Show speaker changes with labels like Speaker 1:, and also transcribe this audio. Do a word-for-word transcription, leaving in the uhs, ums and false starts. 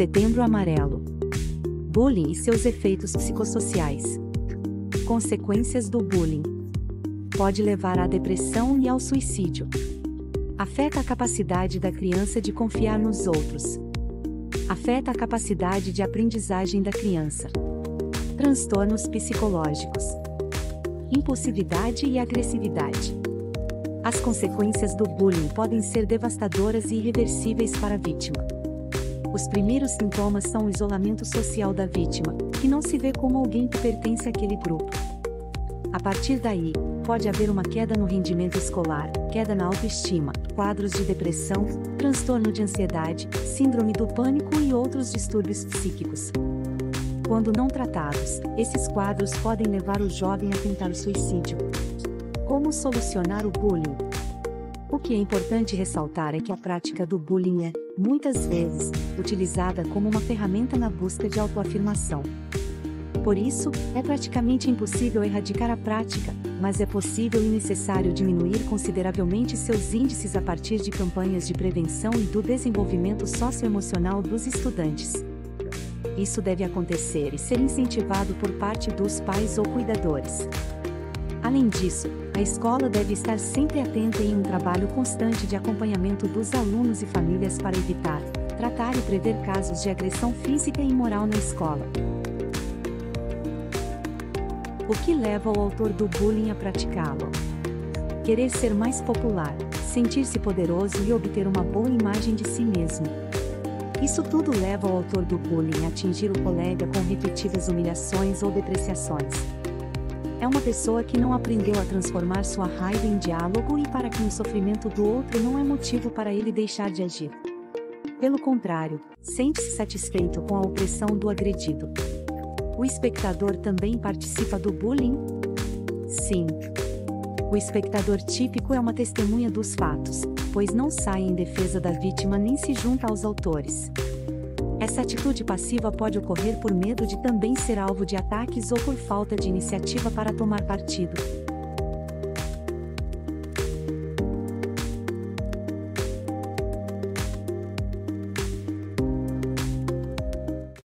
Speaker 1: Setembro Amarelo. Bullying e seus efeitos psicossociais. Consequências do bullying. Pode levar à depressão e ao suicídio. Afeta a capacidade da criança de confiar nos outros. Afeta a capacidade de aprendizagem da criança. Transtornos psicológicos. Impulsividade e agressividade. As consequências do bullying podem ser devastadoras e irreversíveis para a vítima. Os primeiros sintomas são o isolamento social da vítima, que não se vê como alguém que pertence àquele grupo. A partir daí, pode haver uma queda no rendimento escolar, queda na autoestima, quadros de depressão, transtorno de ansiedade, síndrome do pânico e outros distúrbios psíquicos. Quando não tratados, esses quadros podem levar o jovem a tentar o suicídio. Como solucionar o bullying? O que é importante ressaltar é que a prática do bullying é, muitas vezes, utilizada como uma ferramenta na busca de autoafirmação. Por isso, é praticamente impossível erradicar a prática, mas é possível e necessário diminuir consideravelmente seus índices a partir de campanhas de prevenção e do desenvolvimento socioemocional dos estudantes. Isso deve acontecer e ser incentivado por parte dos pais ou cuidadores. Além disso, a escola deve estar sempre atenta em um trabalho constante de acompanhamento dos alunos e famílias para evitar, tratar e prever casos de agressão física e moral na escola. O que leva o autor do bullying a praticá-lo? Querer ser mais popular, sentir-se poderoso e obter uma boa imagem de si mesmo. Isso tudo leva o autor do bullying a atingir o colega com repetidas humilhações ou depreciações. É uma pessoa que não aprendeu a transformar sua raiva em diálogo e para quem o sofrimento do outro não é motivo para ele deixar de agir. Pelo contrário, sente-se satisfeito com a opressão do agredido. O espectador também participa do bullying? Sim. O espectador típico é uma testemunha dos fatos, pois não sai em defesa da vítima nem se junta aos autores. Essa atitude passiva pode ocorrer por medo de também ser alvo de ataques ou por falta de iniciativa para tomar partido.